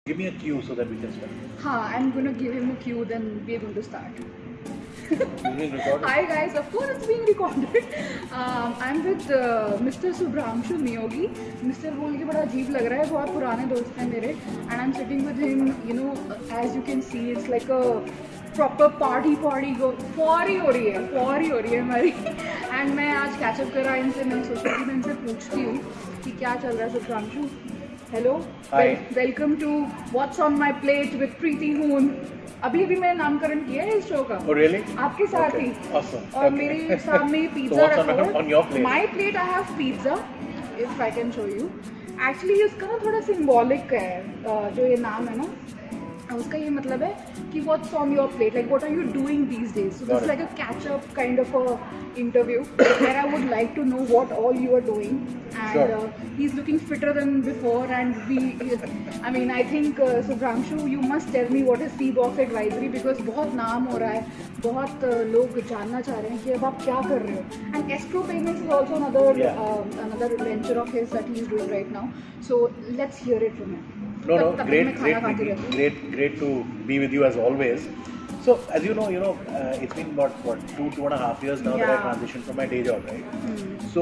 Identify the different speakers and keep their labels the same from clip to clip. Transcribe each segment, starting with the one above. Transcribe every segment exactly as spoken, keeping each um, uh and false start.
Speaker 1: Give me a cue so that we can start.
Speaker 2: हाँ, I'm gonna give him a cue, then we're going to start.
Speaker 1: Being recorded?
Speaker 2: Hi guys, of course it's being recorded. um, I'm with uh, Mister Subhranshu Niyogi. Mister बोल के बड़ा अजीब लग रहा है, बहुत पुराने दोस्त हैं मेरे. And I'm sitting with him, you know, as you can see, it's like a proper party party go. Party हो रही है, party हो रही है हमारी. And मैं आज catch up करा इनसे, मैं सोचा कि मैं इनसे पूछती हूँ कि क्या चल रहा है Subhranshu. Hello.
Speaker 1: Hi.
Speaker 2: Welcome to What's on My Plate with Preeti Hoon. अभी अभी मैंने नामकरण किया है इस शो का.
Speaker 1: Oh really?
Speaker 2: आपके साथ
Speaker 1: Okay.
Speaker 2: ही.
Speaker 1: Awesome.
Speaker 2: और
Speaker 1: Okay.
Speaker 2: मेरे सामने
Speaker 1: So
Speaker 2: पिज्जा
Speaker 1: what's
Speaker 2: रखा
Speaker 1: on,
Speaker 2: हुआ है.
Speaker 1: on your plate?
Speaker 2: My plate I have pizza. If I can show you. Actually उसका ना थोड़ा symbolic है. uh, जो ये नाम है ना, उसका ये मतलब है कि what's on your plate, like what are you doing these days. So this is like a catch up kind of a interview where I would like to know what all you are doing. And
Speaker 1: Sure.
Speaker 2: uh, he's looking fitter than before, and we I mean I think uh, Subhranshu, you must tell me what is C-Box Advisory, because बहुत नाम हो रहा है, बहुत uh, लोग जानना चाह रहे हैं कि अब आप क्या कर रहे हो. And Escrow Payments is also another
Speaker 1: Yeah.
Speaker 2: uh, another venture of his that he's doing right now. So let's hear it from him.
Speaker 1: No, no,
Speaker 2: तब तक
Speaker 1: great,
Speaker 2: मैं खाना
Speaker 1: great,
Speaker 2: खाती रहती हूँ.
Speaker 1: great, great to be with you as always. So, as you know, you know, uh, it's been about what two, two and a half years now that I
Speaker 2: Yeah.
Speaker 1: transitioned from my day job, right?
Speaker 2: Hmm.
Speaker 1: So,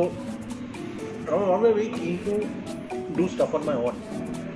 Speaker 1: I was always very keen to do stuff on my own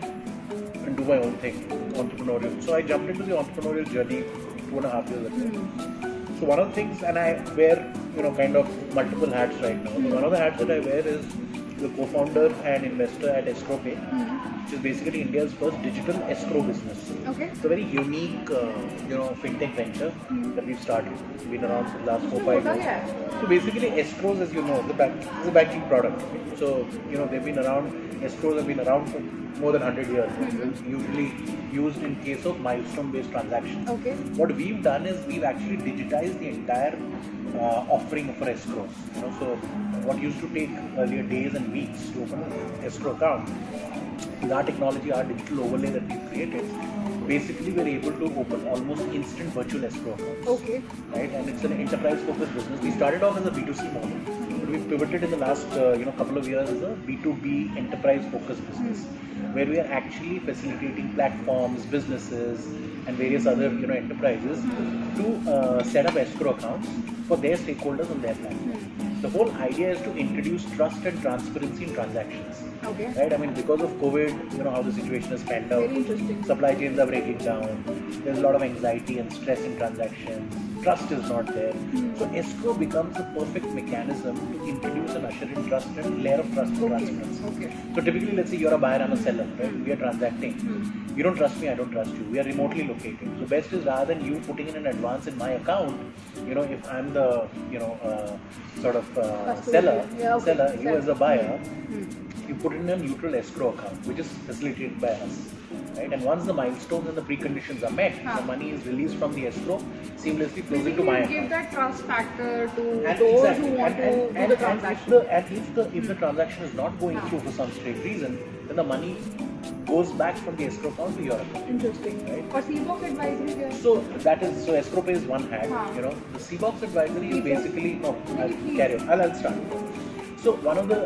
Speaker 1: and do my own thing, entrepreneurial. So I jumped into the entrepreneurial journey two and a half years ago.
Speaker 2: Hmm.
Speaker 1: So one of the things, and I wear, you know, kind of multiple hats right now. So one of the hats that I wear is the co-founder and investor at Escrow Pay,
Speaker 2: Hmm.
Speaker 1: which is basically India's first digital escrow business.
Speaker 2: Okay.
Speaker 1: It's a very unique, uh, you know, fintech venture
Speaker 2: Hmm.
Speaker 1: that we've started. Been around for the last four,
Speaker 2: So
Speaker 1: five
Speaker 2: होता
Speaker 1: years.
Speaker 2: क्या है?
Speaker 1: So basically, escrows, as you know, the bank is a banking product. So you know they've been around. Escrows have been around for more than one hundred years.
Speaker 2: Mhm.
Speaker 1: Usually used in case of milestone-based transactions.
Speaker 2: Okay.
Speaker 1: What we've done is we've actually digitized the entire uh, offering for escrows. You know, so what used to take earlier days and weeks to open an escrow account, with our technology, our digital overlay that we've created, basically we're able to open almost instant virtual escrow accounts.
Speaker 2: Okay.
Speaker 1: Right, and it's an enterprise-focused business. We started off as a B two C model, but we've pivoted in the last uh, you know couple of years as a B two B enterprise-focused business, where we are actually facilitating platforms, businesses, and various other you know enterprises to uh, set up escrow accounts for their stakeholders on their platform. The whole idea is to introduce trust and transparency in transactions.
Speaker 2: Okay.
Speaker 1: Right? I mean, because of COVID, you know how the situation has panned out.
Speaker 2: Very interesting.
Speaker 1: Supply chains are breaking down. There's a lot of anxiety and stress in transactions. Trust is not there.
Speaker 2: Hmm.
Speaker 1: So escrow becomes the perfect mechanism to introduce and usher in trust and layer of trust and
Speaker 2: Okay.
Speaker 1: transparency.
Speaker 2: Okay.
Speaker 1: So typically, let's say you're a buyer, I'm a seller, right? We are transacting.
Speaker 2: Hmm.
Speaker 1: You don't trust me, I don't trust you. We are remotely located. So best is rather than you putting in an advance in my account, you know, if I'm the, you know, uh, sort of uh,
Speaker 2: Custodian.
Speaker 1: seller,
Speaker 2: Yeah, okay.
Speaker 1: seller, you
Speaker 2: Seller.
Speaker 1: as a buyer,
Speaker 2: Hmm.
Speaker 1: you put in a neutral escrow account, which is facilitated by us. Right? And once the milestones and the preconditions are met,
Speaker 2: Huh.
Speaker 1: the money is released from the escrow, seamlessly flows into
Speaker 2: Basically,
Speaker 1: my
Speaker 2: you give
Speaker 1: account.
Speaker 2: that trust factor to
Speaker 1: And
Speaker 2: those
Speaker 1: exactly.
Speaker 2: who want
Speaker 1: and,
Speaker 2: to
Speaker 1: and,
Speaker 2: do
Speaker 1: and,
Speaker 2: the
Speaker 1: and if
Speaker 2: transaction.
Speaker 1: the and if the if the transaction is not going
Speaker 2: Huh.
Speaker 1: through for some strange reason, then the money goes back from the escrow account to your account.
Speaker 2: Interesting.
Speaker 1: Right.
Speaker 2: और C-Box Advisory क्या है?
Speaker 1: So that is so escrow pay is one hat.
Speaker 2: Huh.
Speaker 1: You know the C-Box advisory is
Speaker 2: Please, sir.
Speaker 1: basically no. I'll
Speaker 2: Please.
Speaker 1: carry on. I'll, I'll start. So one of the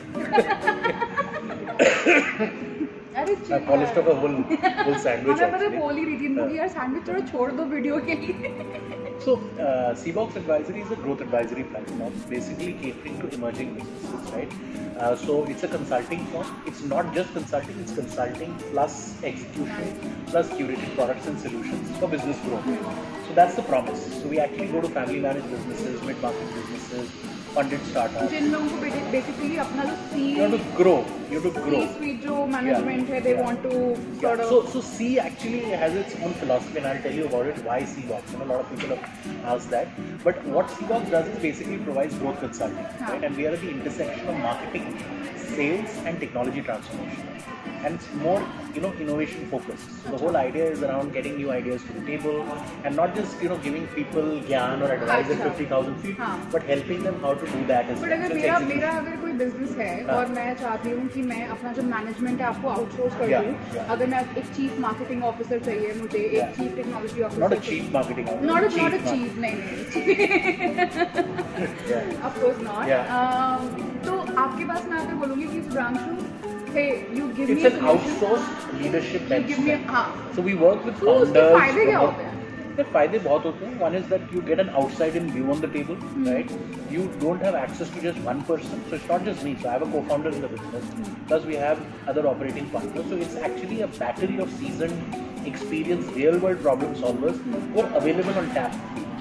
Speaker 2: अरे
Speaker 1: I
Speaker 2: chill
Speaker 1: polished
Speaker 2: यार.
Speaker 1: off a whole whole sandwich
Speaker 2: हमें पता
Speaker 1: actually.
Speaker 2: बोल ही रही थी इनको कि यार सैंडविच थोड़ा छोड़ दो वीडियो के लिए.
Speaker 1: So, uh, C-Box Advisory is a growth advisory platform, basically catering to emerging businesses, right? Uh, so, it's a consulting firm. It's not just consulting, it's consulting plus execution, plus curated products and solutions for business growth. So, that's the promise. So, we actually go to family-managed businesses, mid-market businesses, funded startups.
Speaker 2: जिन लोगों को basically अपना जो सी
Speaker 1: You have to grow. You have to grow.
Speaker 2: Sweet जो management है, they
Speaker 1: Yeah.
Speaker 2: want to
Speaker 1: Yeah.
Speaker 2: sort of.
Speaker 1: So, so C actually has its own philosophy, and I'll tell you about it. Why C-Box? You know, a lot of people have asked that. But what C-Box does is basically provides growth consulting,
Speaker 2: Huh.
Speaker 1: right? And we are at the intersection of marketing, sales, and technology transformation. And it's more, you know, innovation focused. So the whole idea is around getting new ideas to the table, and not just you know giving people gyan or advice at
Speaker 2: अच्छा.
Speaker 1: fifty thousand feet,
Speaker 2: हाँ.
Speaker 1: but helping them how to do that as
Speaker 2: but
Speaker 1: well.
Speaker 2: अगर
Speaker 1: So it's
Speaker 2: मेरा
Speaker 1: execution.
Speaker 2: मेरा अगर कोई business है
Speaker 1: हाँ.
Speaker 2: और मैं चाहती हूँ कि मैं अपना जो मैनेजमेंट है आपको आउटसोर्स कर
Speaker 1: Yeah,
Speaker 2: दूँ.
Speaker 1: yeah.
Speaker 2: अगर मैं एक चीफ मार्केटिंग ऑफिसर चाहिए मुझे,
Speaker 1: Yeah.
Speaker 2: एक chief technology officer.
Speaker 1: Not a cheap marketing.
Speaker 2: Not a, not a
Speaker 1: marketing.
Speaker 2: cheap, नहीं नहीं.
Speaker 1: Yeah.
Speaker 2: Of course not.
Speaker 1: Yeah.
Speaker 2: Um, तो आपके पास मैं आकर बोलूँगी कि Sudhanshu hey, you give
Speaker 1: It's
Speaker 2: me
Speaker 1: an
Speaker 2: a solution.
Speaker 1: outsourced leadership
Speaker 2: You
Speaker 1: bench
Speaker 2: give me,
Speaker 1: strength.
Speaker 2: हाँ.
Speaker 1: So we work with
Speaker 2: तो उसके
Speaker 1: founders.
Speaker 2: फायदे क्या
Speaker 1: promote-
Speaker 2: होते हैं?
Speaker 1: The फायदे बहुत होते हैं. One is that you get an outside-in view on the table,
Speaker 2: Hmm.
Speaker 1: right? You don't have access to just one person. So it's not just me. So I have a co-founder in the business.
Speaker 2: Hmm.
Speaker 1: Plus we have other operating partners. So it's actually a battery of seasoned, experienced, real-world problem solvers who are available on tap,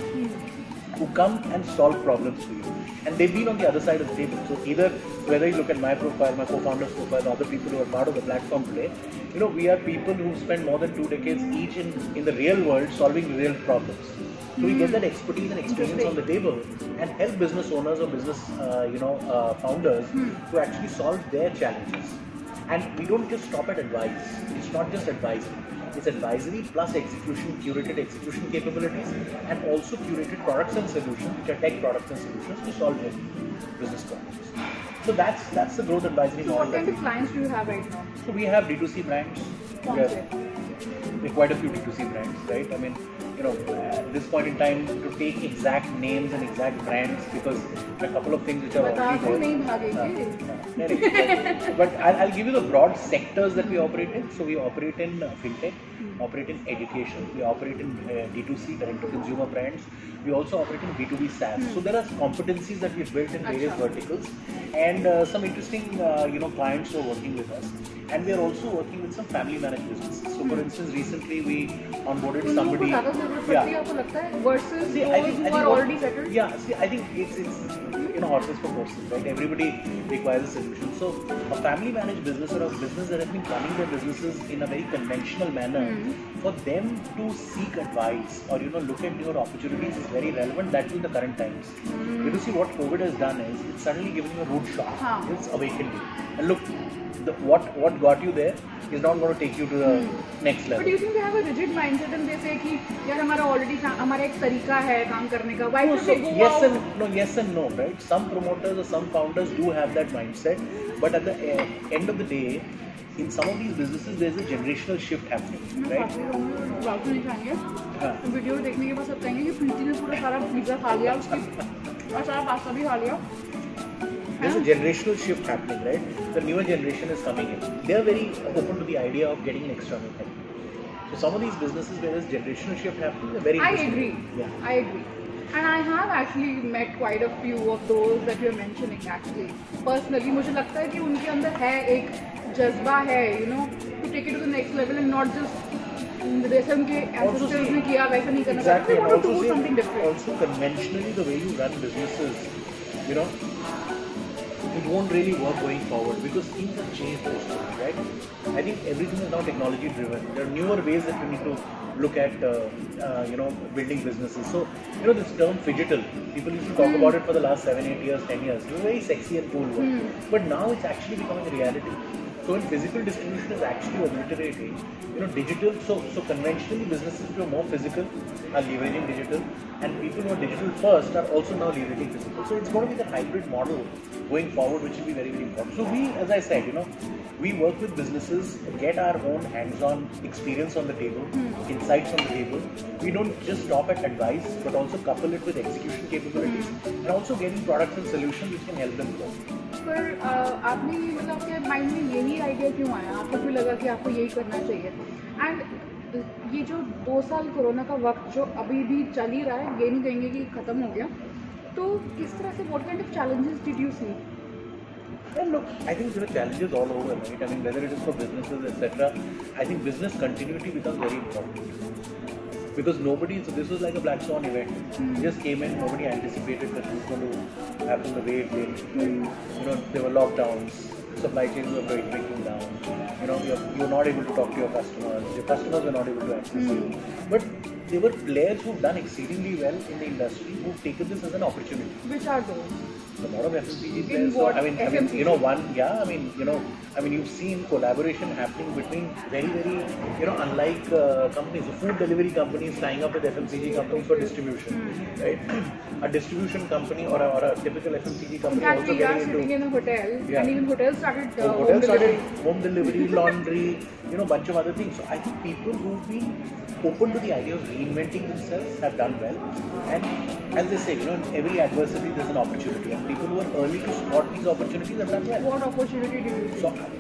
Speaker 1: who come and solve problems for you. And they've been on the other side of the table. So either whether you look at my profile, my co-founder's profile, other people who are part of the platform today, you know, we are people who spend more than two decades each in, in the real world solving real problems. So we get that expertise and experience on the table and help business owners or business, uh, you know, uh, founders to actually solve their challenges. And we don't just stop at advice. It's not just advisory. It's advisory plus execution, curated execution capabilities, and also curated products and solutions, which are tech products and solutions to solve their business problems. So that's that's the growth advisory
Speaker 2: So
Speaker 1: model.
Speaker 2: what
Speaker 1: that
Speaker 2: kind
Speaker 1: we
Speaker 2: of clients do you have right now?
Speaker 1: So we have D two C brands.
Speaker 2: कौन
Speaker 1: We
Speaker 2: से?
Speaker 1: have, we have quite a few D two C brands, right? I mean, you know, at this point in time, to take exact names and exact brands, because there are a couple of things which are
Speaker 2: बता
Speaker 1: already
Speaker 2: तो
Speaker 1: there.
Speaker 2: नहीं
Speaker 1: Uh,
Speaker 2: भागेंगे.
Speaker 1: uh, no, no, but I'll, I'll give you the broad sectors that we operate in. So we operate in uh, fintech, operate in education, we operate in uh, D two C, direct to consumer brands. We also operate in B two B SaaS. So there are competencies that we've built in various
Speaker 2: Achha.
Speaker 1: verticals, and uh, some interesting, uh, you know, clients who are working with us. And we are also working with some family managed businesses. So for instance, recently we onboarded
Speaker 2: उन लोगों को
Speaker 1: somebody.
Speaker 2: ज़्यादा ज़रूरत पड़ती है
Speaker 1: Yeah.
Speaker 2: आपको लगता है versus
Speaker 1: See,
Speaker 2: those
Speaker 1: I think,
Speaker 2: who
Speaker 1: I think
Speaker 2: are
Speaker 1: what-
Speaker 2: already settled?
Speaker 1: Yeah, see, I think it's, it's you know, horses for courses, right? Everybody requires a solution. So a family managed business or a business that has been running their businesses in a very conventional manner, for them to seek advice or, you know, look at newer opportunities is very relevant. That in the current times. You see what COVID has done is it's suddenly given you a root shock.
Speaker 2: हाँ.
Speaker 1: It's awakened you. And look, the, what what got you there is not going to take you to the next level.
Speaker 2: But do you think they have a rigid mindset and they say कि यार हमारा already हमारा एक तरीका है काम करने का? Why
Speaker 1: No,
Speaker 2: should
Speaker 1: so
Speaker 2: they go
Speaker 1: yes
Speaker 2: out?
Speaker 1: and no, yes and no, right? Some promoters or some founders do have that mindset, but at the uh, end of the day, in some of these businesses, there is a generational shift happening,
Speaker 2: मैं
Speaker 1: right?
Speaker 2: काफी लोगों को बात नहीं खाएंगे.
Speaker 1: हाँ.
Speaker 2: Video देखने के बाद सब कहेंगे कि प्रीति ने पूरा सारा पिज्जा खा लिया उसकी और सारा पास्ता भी खा लिया.
Speaker 1: There's a generational shift happening, right? The newer generation is coming in. They are very open to the idea of getting an external help. So some of these businesses where there's generational shift happening, they're very
Speaker 2: I
Speaker 1: interesting.
Speaker 2: agree.
Speaker 1: Yeah.
Speaker 2: I agree. And I have actually met quite a few of those that you're mentioning actually. Personally, मुझे लगता है कि उनके अंदर है एक जज्बा है, you know, to take it to the next level and not just जैसे उनके
Speaker 1: Also
Speaker 2: ancestors
Speaker 1: see-
Speaker 2: ने किया वैसा नहीं करना.
Speaker 1: Exactly.
Speaker 2: They
Speaker 1: And
Speaker 2: want to
Speaker 1: also,
Speaker 2: do
Speaker 1: see,
Speaker 2: something different.
Speaker 1: also conventionally, the way you run businesses, you know, it won't really work going forward because things have changed post-COVID, right? I think everything is now technology driven. There are newer ways that you need to look at, uh, uh, you know, building businesses. So, you know, this term phygital, people used to talk about it for the last seven, eight years, ten years. It was very sexy and cool word. But now it's actually becoming a reality. So when physical distribution is actually obliterating, you know, digital, so so conventionally businesses which are more physical are leveraging digital, and people who are digital first are also now leveraging physical. So it's going to be the hybrid model going forward, which will be very, very important. So we, as I said, you know, we work with businesses, get our own hands-on experience on the table, insights on the table. We don't just stop at advice, but also couple it with execution capabilities, and also getting products and solutions which can help them grow.
Speaker 2: पर अ, आपने ये मतलब आपके mind में यही idea क्यों आया? आपको क्यों लगा कि आपको यही करना चाहिए? एंड ये जो दो साल कोरोना का वक्त जो अभी भी चल ही रहा है, ये नहीं कहेंगे कि ख़त्म हो गया, तो किस तरह से what kind of challenges did you see?
Speaker 1: And look, I think there are challenges all over, right? I mean, whether it is for businesses, et cetera. I think business continuity becomes very important because nobody. So this was like a black swan event. It just came in. Nobody anticipated that it was going to happen the way it did. You know, there were lockdowns. Supply chains were break- breaking down. You know, you're, you're not able to talk to your customers. Your customers were not able to access you. But there were players who've done exceedingly well in the industry who've taken this as an opportunity.
Speaker 2: Which are those?
Speaker 1: A lot of F M C G
Speaker 2: In
Speaker 1: players. So,
Speaker 2: what?
Speaker 1: I mean, I mean,
Speaker 2: F M C G?
Speaker 1: you know, one, yeah, I mean, you know, I mean, you've seen collaboration happening between very, very, you know, unlike uh, companies. So, food delivery companies tying up with F M C G companies for distribution, right? A distribution company or a, or a typical F M C G
Speaker 2: In
Speaker 1: company
Speaker 2: fact,
Speaker 1: also
Speaker 2: we are
Speaker 1: getting
Speaker 2: sitting
Speaker 1: into.
Speaker 2: in a hotel,
Speaker 1: Yeah.
Speaker 2: and even hotels started uh,
Speaker 1: So
Speaker 2: home
Speaker 1: hotels started
Speaker 2: delivery.
Speaker 1: home delivery, laundry, you know, bunch of other things. So I think people who've been open to the idea of reinventing themselves have done well. And as they say, you know, in every adversity there's an opportunity, and people who are early to spot these opportunities have done well.
Speaker 2: What opportunity did you see?
Speaker 1: So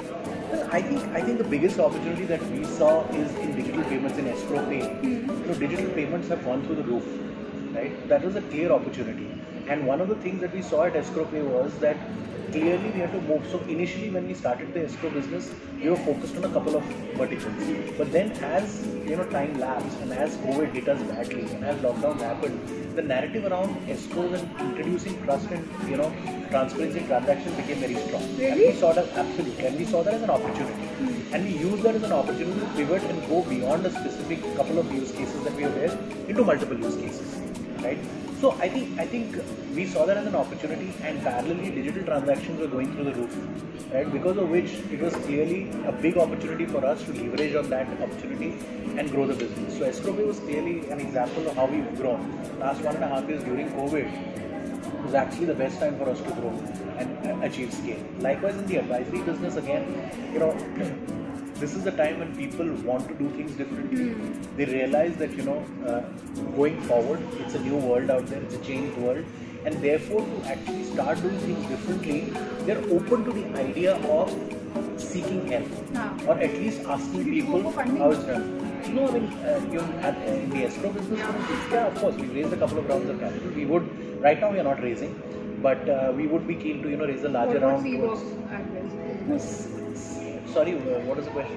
Speaker 1: Well, I think I think the biggest opportunity that we saw is in digital payments in escrow pay.
Speaker 2: Hmm.
Speaker 1: You know, digital payments have gone through the roof, right? That was a clear opportunity. And one of the things that we saw at escrow pay was that clearly we had to move. So initially when we started the escrow business, we were focused on a couple of verticals. But then as you know time lapsed and as COVID hit us badly and as lockdown happened, the narrative around escrows and introducing trust and you know transparency in transactions became very strong.
Speaker 2: Really?
Speaker 1: And we saw that absolutely, and we saw that as an opportunity.
Speaker 2: Hmm.
Speaker 1: And we used that as an opportunity to pivot and go beyond a specific couple of use cases that we were there into multiple use cases, right? So I think I think we saw that as an opportunity, and parallelly digital transactions were going through the roof, right? Because of which it was clearly a big opportunity for us to leverage on that opportunity and grow the business. So escrow pay was clearly an example of how we've grown. Last one and a half years during COVID was actually the best time for us to grow and uh, achieve scale. Likewise in the advisory business, again, you know, this is the time when people want to do things differently.
Speaker 2: Hmm.
Speaker 1: They realize that you know, uh, going forward, it's a new world out there. It's a changed world, and therefore to actually start doing things differently, they're open to the idea of seeking help,
Speaker 2: Ah.
Speaker 1: or at least asking
Speaker 2: Did you go
Speaker 1: people
Speaker 2: for funding?
Speaker 1: how it's done. No, I mean, uh, you know, at, uh, in the escrow business,
Speaker 2: Yeah.
Speaker 1: for instance, yeah, of course, we've raised a couple of rounds of capital. We would, right now, we are not raising, but uh, we would be keen to you know raise a larger
Speaker 2: What about
Speaker 1: round.
Speaker 2: Seabox
Speaker 1: towards-
Speaker 2: advisory?
Speaker 1: Sorry, uh, what is the question?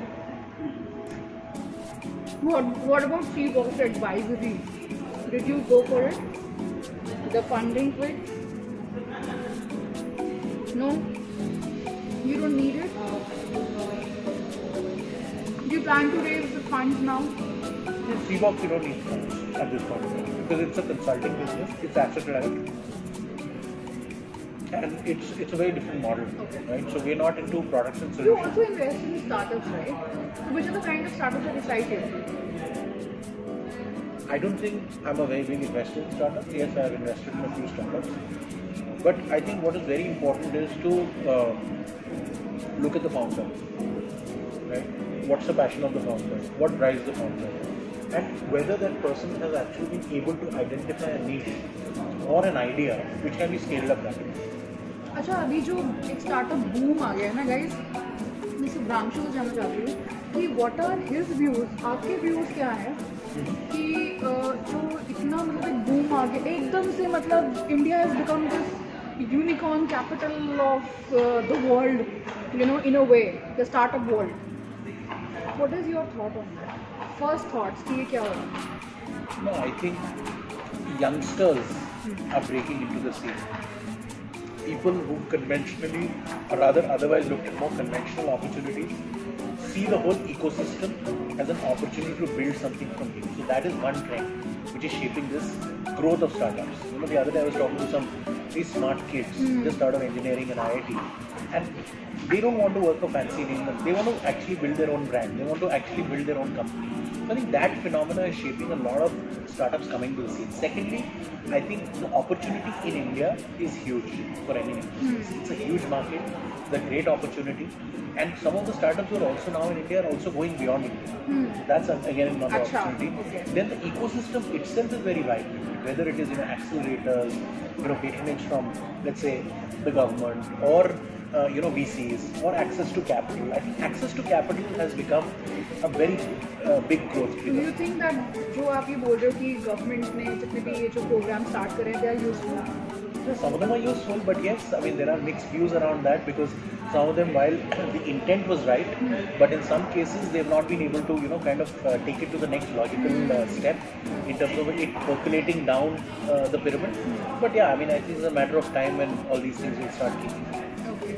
Speaker 2: What What about Seabox advisory? Did you go for it? The funding bit? No, you don't need it. Do you plan to raise the funds now?
Speaker 1: In Seabox, you don't need funds at this point in time because it's a consulting business, it's asset light, and it's it's a very different model,
Speaker 2: Okay.
Speaker 1: right? So we're not into products and
Speaker 2: You
Speaker 1: solutions.
Speaker 2: also invest in startups, right? Which are the kind of startups that excite you?
Speaker 1: I don't think I'm a very big investor in startups. Yes, I have invested in a few startups, but I think what is very important is to uh, look at the founder, right? What's the passion of the founder? What drives the founder? And whether that person has actually been able to identify a niche or an idea which can be scaled up rapidly.
Speaker 2: अच्छा अभी जो एक startup boom आ गया है ना guys, मैं सुब्रांशु को जानना चाहती हूँ कि व्हाट आर हिज व्यूज, आपके व्यूज क्या है कि अ, जो इतना मतलब एक बूम आ गया एकदम से, मतलब India has become this unicorn capital of the world, you know, in a way the startup world. What is your thought on that? First thoughts कि ये क्या हो रहा है?
Speaker 1: No, I think youngsters are breaking into the scene. People who conventionally, or rather otherwise looked at more conventional opportunities, see the whole ecosystem as an opportunity to build something from new. So that is one trend which is shaping this growth of startups. You know, the other day I was talking to some very smart kids
Speaker 2: Hmm.
Speaker 1: just out of engineering and I I T, and they don't want to work for fancy names. They want to actually build their own brand. They want to actually build their own company. So I think that phenomena is shaping a lot of startups coming to the scene. Secondly, I think the opportunity in India is huge for any business.
Speaker 2: Hmm.
Speaker 1: It's a huge market. It's a great opportunity. And some of the startups who are also now in India are also going beyond India.
Speaker 2: Hmm.
Speaker 1: That's a- again another
Speaker 2: Acha,
Speaker 1: opportunity.
Speaker 2: okay.
Speaker 1: Then the ecosystem itself is very vibrant. Whether it is you know accelerators, you know patronage from let's say the government or uh, you know V Cs or access to capital. I think access to capital has become a very uh, big growth
Speaker 2: Do
Speaker 1: trigger.
Speaker 2: you think that जो आप ये बोल रहे हो कि government ने जितने भी ये जो प्रोग्राम स्टार्ट करे they are useful?
Speaker 1: Yeah, some of them are useful, but yes, I mean there are mixed views around that because some of them, while the intent was right, but in some cases they have not been able to, you know, kind of uh, take it to the next logical uh, step in terms of it percolating down uh, the pyramid. But yeah, I mean I think it's a matter of time when all these things will start kicking in.
Speaker 2: Okay.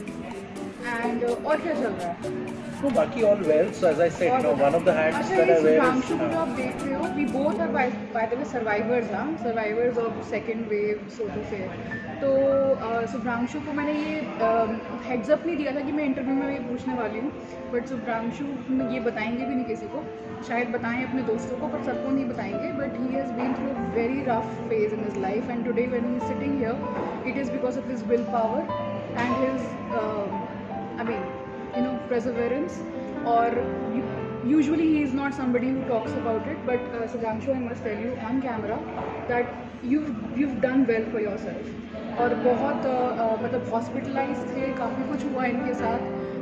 Speaker 2: And uh, और क्या चल रहा है?
Speaker 1: So Baki all well. So as I said, you know, one of the hats
Speaker 2: अच्छा,
Speaker 1: that
Speaker 2: ये
Speaker 1: I wear
Speaker 2: Subhranshu
Speaker 1: is
Speaker 2: को जो
Speaker 1: uh,
Speaker 2: आप देख रहे हो, we both are by by the way survivors, हाँ, survivors of second wave, so to say. तो uh, सुब्रांशु को मैंने ये हेड्स अप नहीं दिया था कि मैं इंटरव्यू में ये पूछने वाली हूँ, बट सुब्रांशु ये बताएंगे भी नहीं किसी को, शायद बताएं अपने दोस्तों को, पर सबको नहीं बताएंगे. But he has been through a very rough phase in his life, and today when he is sitting here, it is because of his will power and his I mean, you know, perseverance. Or usually he is not somebody who talks about it, but uh, Subhanshu, I must tell you on camera that you've you've done well for yourself. और बहुत uh, uh, मतलब hospitalise थे, काफ़ी कुछ हुआ इनके साथ,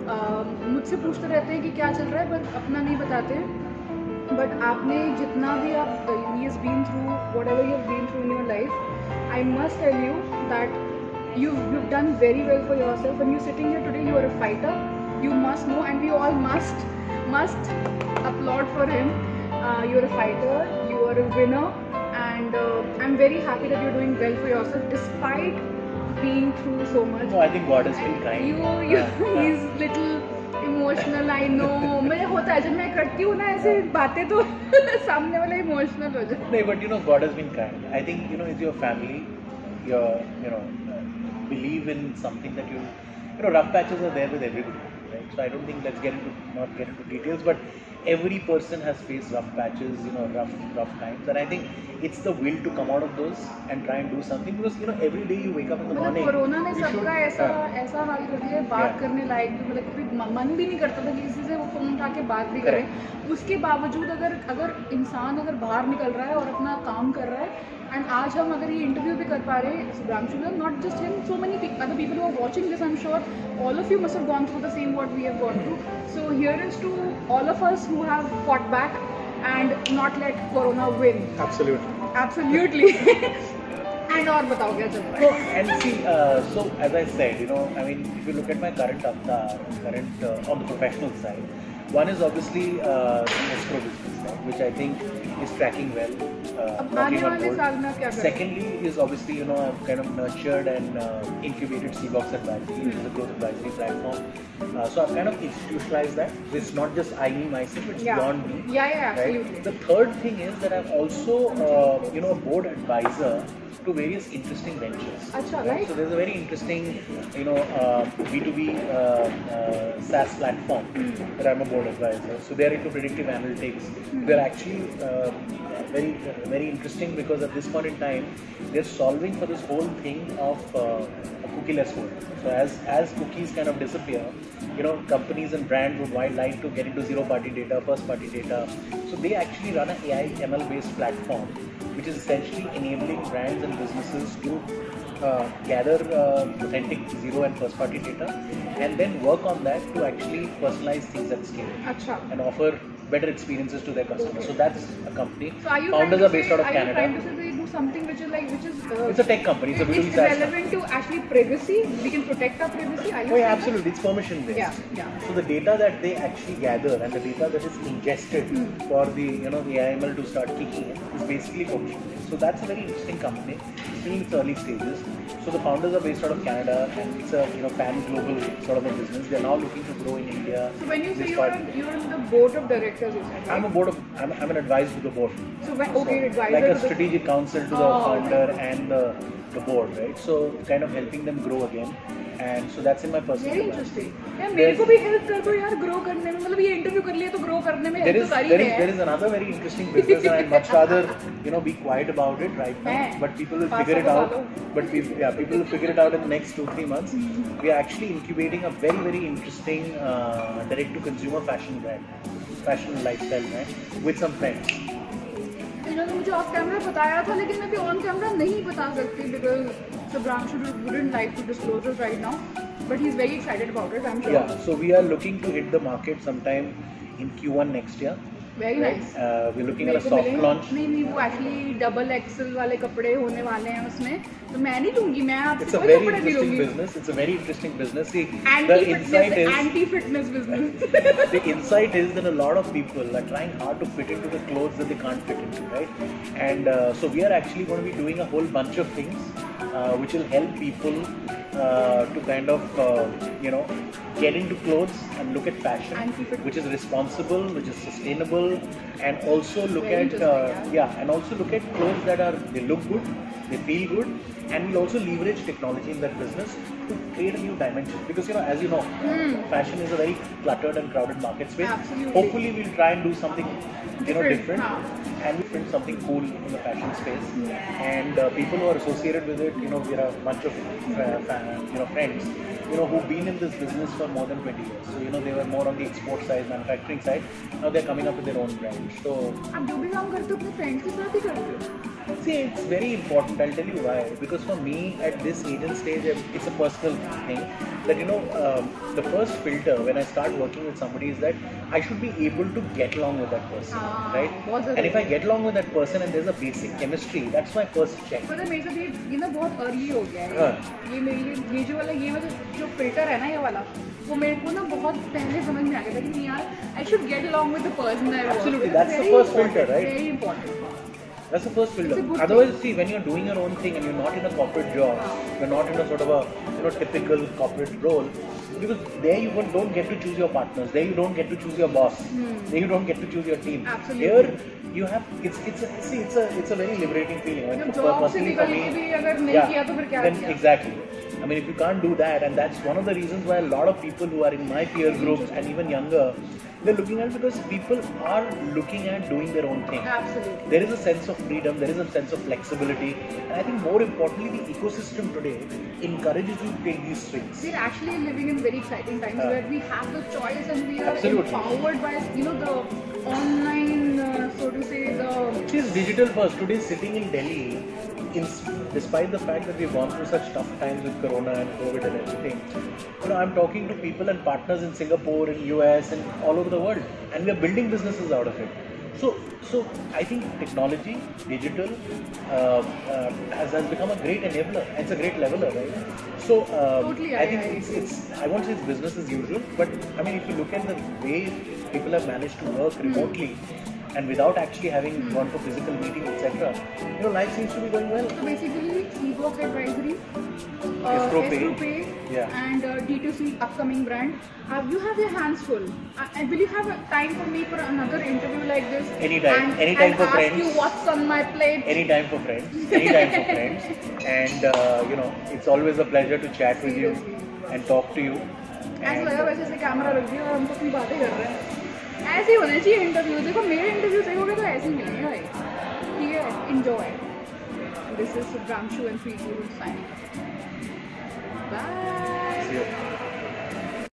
Speaker 2: मुझसे पूछते रहते हैं कि क्या चल रहा है, पर अपना नहीं बताते हैं। बट आपने जितना भी आप he is been through whatever you have been through in your life, I must tell you that you've you've done very well for yourself. When you're sitting here today, you are a fighter. You must know, and we all must must applaud for him. Uh, you're a fighter. You are a winner, and uh, I'm very happy that you're doing well for yourself despite being through so much.
Speaker 1: No, I think God has been kind.
Speaker 2: You, you, he's little emotional. I know. मुझे होता है जब मैं करती हूँ ना ऐसे बातें तो सामने वाला emotional हो जाता है.
Speaker 1: No, but you know God has been kind. I think you know it's your family. Your you know. Believe in something that you you know rough patches are there with everybody, right? So I don't think let's get into not get into details, but every person has faced rough patches, you know, rough rough times, and I think it's the will to come out of those and try and do something, because you know every day you wake up in the morning.
Speaker 2: Corona ने सबका ऐसा
Speaker 1: uh,
Speaker 2: ऐसा हाल कर दिया है, बात yeah. करने लायक भी मतलब कभी मन भी नहीं करता था कि किसी से वो फोन उठा के बात भी करें. उसके बावजूद अगर अगर इंसान अगर बाहर निकल रहा है और अपना काम कर रहा है, एंड आज हम अगर ये इंटरव्यू भी कर पा रहे हैं Subranshu, not just him, so many other people who are watching this, I am sure all of you must have gone through the same what we have gone through. So here is to all of us who have fought back and not let corona win.
Speaker 1: Absolutely.
Speaker 2: Absolutely. And और बताओ क्या चल रहा है?
Speaker 1: And see, uh, so as I said, you know, I mean, if you look at my current avatar, current uh, on the professional side, one is obviously uh, the escrow business, right, which I think is tracking well. Uh,
Speaker 2: आने वाले साल में क्या करें?
Speaker 1: Secondly is obviously, you know, I've kind of nurtured and uh, incubated C-Box Advisory, which is a growth advisory platform. Uh, so I've kind of institutionalized that. It's not just I, me, myself, it's
Speaker 2: yeah.
Speaker 1: beyond me.
Speaker 2: Yeah, yeah, absolutely.
Speaker 1: Right? The third thing is that I'm also, uh, you know, a board advisor to various interesting ventures.
Speaker 2: Achha,
Speaker 1: right?
Speaker 2: right.
Speaker 1: So there's a very interesting, you know, uh, B two B uh, uh, SaaS platform mm. that I'm a board advisor. So they're into predictive analytics. Mm. They're actually uh, very, uh, very interesting because at this point in time, they're solving for this whole thing of uh, a cookieless world. So as as cookies kind of disappear, you know, companies and brands would like to get into zero-party data, first-party data. So they actually run an A I M L-based platform, which is essentially enabling brands and businesses to uh, gather uh, authentic zero and first party data and then work on that to actually personalize things at scale.
Speaker 2: Achha.
Speaker 1: And offer better experiences to their customers.
Speaker 2: Okay.
Speaker 1: So that's a company.
Speaker 2: So are you
Speaker 1: Founders are based
Speaker 2: say,
Speaker 1: out of
Speaker 2: are
Speaker 1: Canada.
Speaker 2: Are you trying to say they do something which is like, which is... Uh,
Speaker 1: it's a tech company. It's a B two B
Speaker 2: it's
Speaker 1: SaaS
Speaker 2: relevant
Speaker 1: company.
Speaker 2: to actually privacy? We can protect our privacy? Are you
Speaker 1: Oh yeah, absolutely. It's permission based.
Speaker 2: Yeah, yeah.
Speaker 1: So the data that they actually gather and the data that is ingested mm. for the, you know, the A I M L to start kicking in is basically permission based. So that's a very interesting company. Still in its early stages. So the founders are based out of Canada and it's a, you know, pan-global sort of a business. They're now looking to grow in India.
Speaker 2: So when you say you're, on, you're on the board of directors, you said, right?
Speaker 1: I'm a board of, I'm, I'm an advisor to the board.
Speaker 2: So when, okay,
Speaker 1: so,
Speaker 2: advisor
Speaker 1: like a
Speaker 2: to the
Speaker 1: strategic counsel to the
Speaker 2: oh,
Speaker 1: founder
Speaker 2: okay.
Speaker 1: and the, the board, right? So kind of helping them grow again. And so that's in my personal
Speaker 2: Very interesting. यार मेरे को भी help कर दो यार grow करने में, मतलब ये interview कर लिया तो grow करने में help तो सारी है.
Speaker 1: There is another very interesting business and I'd much rather, you know, be quiet about it right now. But people will figure it out. But we, yeah, people will figure it out in the next two three months. We are actually incubating a very very interesting uh, direct-to-consumer fashion brand, fashion lifestyle brand with some friends.
Speaker 2: इन्होंने मुझे of camera बताया था लेकिन मैं भी on camera नहीं बता सकती because Subramshu wouldn't like to disclose it right now, but he's very excited about it, I'm sure.
Speaker 1: Yeah, so we are looking to hit the market sometime in Q one next year.
Speaker 2: Very
Speaker 1: right?
Speaker 2: nice.
Speaker 1: Uh, we're looking at a soft launch.
Speaker 2: नहीं नहीं वो actually double Excel वाले कपड़े होने वाले हैं उसमें, तो मैं नहीं लूँगी, मैं आपसे
Speaker 1: It's a
Speaker 2: कोई
Speaker 1: very
Speaker 2: कपड़े नहीं
Speaker 1: interesting
Speaker 2: लूँगी.
Speaker 1: business. It's a very interesting business. See,
Speaker 2: Anti
Speaker 1: the
Speaker 2: fitness,
Speaker 1: insight is
Speaker 2: anti fitness business.
Speaker 1: the insight is that a lot of people are trying hard to fit into the clothes that they can't fit into, right? And uh, so we are actually going to be doing a whole bunch of things uh, which will help people uh, to kind of uh, you know get into clothes and look at fashion, which is responsible, which is sustainable, and also look
Speaker 2: Very
Speaker 1: at uh, yeah, and also look at clothes that are they look good, they feel good, and we'll also leverage technology in that business to create a new dimension. Because you know, as you know,
Speaker 2: mm.
Speaker 1: fashion is a very cluttered and crowded market space.
Speaker 2: Absolutely.
Speaker 1: Hopefully, we'll try and do something you know
Speaker 2: different,
Speaker 1: different,
Speaker 2: huh?
Speaker 1: and we print something cool in the fashion space.
Speaker 2: Yeah.
Speaker 1: And uh, people who are associated with it, you know, we are a bunch of uh, fan, you know friends, you know, who've been in this business for more than twenty years. So you know, they were more on the export side, manufacturing side. Now they're coming up with their own brand. So
Speaker 2: आप जो भी काम करते हो अपने friends के साथ ही करते हो?
Speaker 1: See, it's very important. I'll tell you why. Because for me, at this age and stage, it's a personal personal thing that you know um, the first filter when I start working with somebody is that I should be able to get along with that person,
Speaker 2: हाँ,
Speaker 1: right?
Speaker 2: बहुत
Speaker 1: And if I
Speaker 2: ज़रूरी
Speaker 1: get along with that person and there's a basic chemistry, that's my first check.
Speaker 2: पता है मेरे साथ ये ये ना बहुत अर्ली हो गया है
Speaker 1: हाँ.
Speaker 2: ये मेरे लिए ये जो वाला ये वाला जो फिल्टर है ना ये वाला वो मेरे को ना बहुत पहले समझ में आ गया था कि नहीं यार I should get along with the person I work
Speaker 1: Absolutely, that's the first filter, right?
Speaker 2: Very important
Speaker 1: That's the first filter.
Speaker 2: It's a good
Speaker 1: Otherwise, see, when you're doing your own thing and you're not in a corporate job, you're not in a sort of a you know typical corporate role, because there you won't- don't get to choose your partners. There you don't get to choose your boss.
Speaker 2: Hmm.
Speaker 1: There you don't get to choose your team.
Speaker 2: Absolutely.
Speaker 1: Here, you have it's it's a, see it's a it's a very liberating feeling. Like,
Speaker 2: जब
Speaker 1: per-
Speaker 2: job से
Speaker 1: personally for
Speaker 2: निकल
Speaker 1: me,
Speaker 2: के भी अगर नहीं
Speaker 1: yeah,
Speaker 2: किया तो फिर क्या
Speaker 1: then
Speaker 2: किया
Speaker 1: exactly. I mean, if you can't do that, and that's one of the reasons why a lot of people who are in my peer groups and even younger, they're looking at it because people are looking at doing their own thing.
Speaker 2: Absolutely.
Speaker 1: There is a sense of freedom, there is a sense of flexibility, and I think more importantly, the ecosystem today encourages you to take these swings.
Speaker 2: We're actually living in very exciting times
Speaker 1: Uh,
Speaker 2: where we have the choice and we are
Speaker 1: Absolutely.
Speaker 2: empowered by you know the online, uh, so to say, the
Speaker 1: It is digital first. Today, sitting in Delhi, in, despite the fact that we've gone through such tough times with Corona and COVID and everything, you know, I'm talking to people and partners in Singapore, in U S, and all over the world, and we are building businesses out of it. So, so I think technology, digital, uh, uh, has, has become a great enabler. It's a great leveler, right? So, um,
Speaker 2: Totally,
Speaker 1: I
Speaker 2: I-
Speaker 1: think
Speaker 2: I
Speaker 1: it's,
Speaker 2: agree.
Speaker 1: it's, I won't say it's business as usual, but I mean, if you look at the way people have managed to work remotely and without actually having gone for physical meetings, et cetera, you know, life seems to be going well.
Speaker 2: So basically, Evox Advisory, uh,
Speaker 1: Astro Pay.
Speaker 2: Pay,
Speaker 1: Yeah.
Speaker 2: and uh, D two C upcoming brand. Uh, you have your hands full. Uh, and will you have a time for me for another interview like this?
Speaker 1: Anytime.
Speaker 2: And,
Speaker 1: Anytime
Speaker 2: and
Speaker 1: for
Speaker 2: ask
Speaker 1: friends.
Speaker 2: you what's on my plate.
Speaker 1: Anytime for friends, anytime for friends, and uh, you know, it's always a pleasure to chat with you
Speaker 2: Seriously.
Speaker 1: and talk to you.
Speaker 2: ऐसा
Speaker 1: And,
Speaker 2: लगा वैसे से camera रख दिया और हम तो अपनी बातें कर रहे हैं ऐसे ही होने चाहिए इंटरव्यू देखो मेरे इंटरव्यू देखोगे तो ऐसे ही मिलेंगे भाई ठीक है enjoy this is Subranshu and Preeti signing